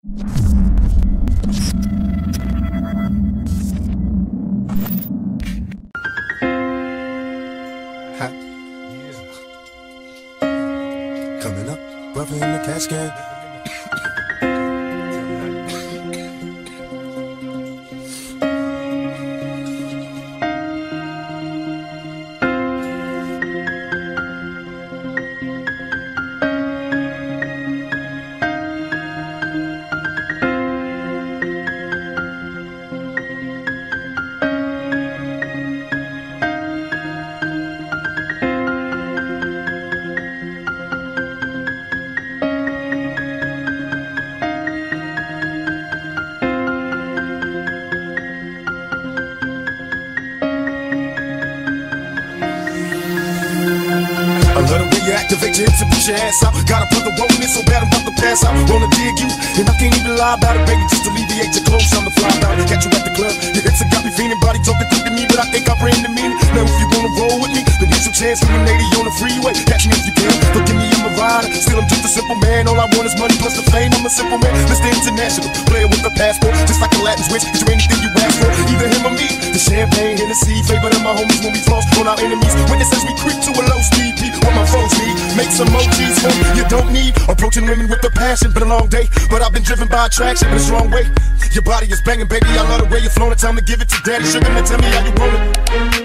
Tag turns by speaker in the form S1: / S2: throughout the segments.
S1: Coming up, brother in the cash can. I love the way you activate your hips and push your ass out. Got a brother wanting it so bad I'm about to pass out. Wanna dig you, and I can't even lie about it, baby. Just alleviate your clothes, I'm the fly out. Catch you at the club, your hips have got me feeling. Body talking quick to me, but I think I ran the meaning. Now if you wanna roll with me, then here's some chance for a lady on the freeway. Catch me if you can, forgive me, I'm a rider. Still I'm just a simple man, all I want is money plus the fame. I'm a simple man, Mr. International, player with a passport. Just like a Latin switch, get you anything you ask for. Either him or me, the champagne, Hennessy, favorite of my homies when we floss on our enemies. Witness as we creep to a low speed, beat what my foes need. Make some emojis for you don't need. Approaching women with a passion, been a long day, but I've been driven by attraction in a strong way. Your body is banging, baby, I love the way you're flowing. Time to give it to daddy sugar, now tell me how you want it.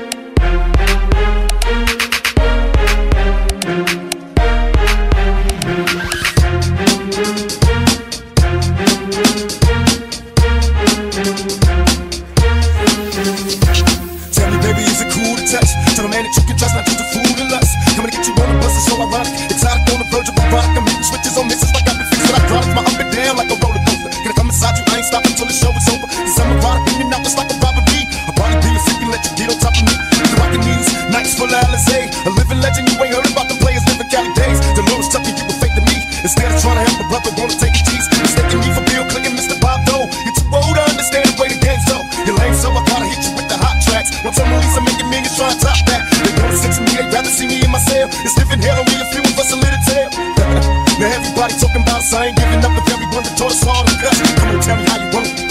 S1: Tell me, baby, is it cool to touch? Tell a man that you can trust, not just a fool and lust. Coming to get you on the bus, it's so ironic. Exotic on the verge of erotic. I'm hitting switches on misses like I've been fixing hydraulics. My up and down like a roller coaster. Can I come inside you? I ain't stopping till the show is over. Cause I'm erotic, in and out just like a robbery. I'll probably be a freak and let you get on top of me. The rockin' knees, nights full of Alizé. A living legend, you ain't heard about the players living Cali days. Dolores Chucky, you were fake to me. Instead of trying to help a brother, wanna take a cheese. Mistaking me for Bill Clinton, Mr. Bob Dole. You're too old to understand the way the game's so. You're lame, so I gotta hit you with the hot tracks. Once I'm released, I'm making millions trying to top that. They wanna sex me, they'd rather see me in my cell. It's living hell, only a few of us a little tail. Now everybody talking about us, I ain't giving up if everyone that taught us all the guts. Come on, tell me how you want it.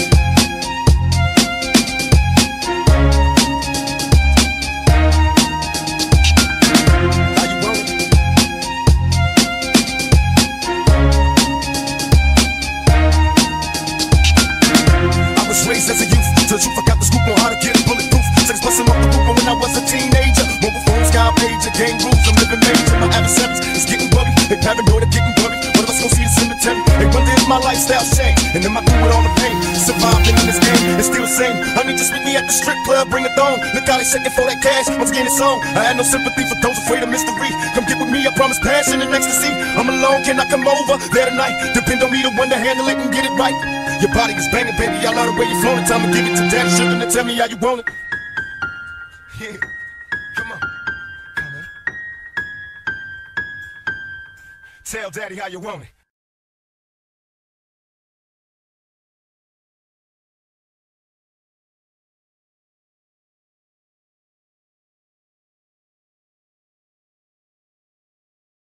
S1: How you want it? I was raised as a youth, till you forgot the scoop on how to get bulletproof. Sex busting off the roof when I was a teenager. Mobile phone, sky pager, game rules, I'm living major. My adversaries is getting buggy, they paranoid, getting buggy. One of us gon' see the cemetery. They wonder if my lifestyle changed, and am I through with all the pain? Surviving in this game, it's still the same. Honey, just meet me at the strip club, bring a thong. Look how they shaking for that cash, once again it's on. I had no sympathy for those afraid of mystery. Come get with me, I promise passion and ecstasy. I'm alone, can I come over there tonight? Depend on me to one to handle it and get it right. Your body is banging, baby, I love the way you're flowing. Time to give it to daddy sugar, now tell me how you want it. Yeah, come on. Come on. Tell daddy how you want it.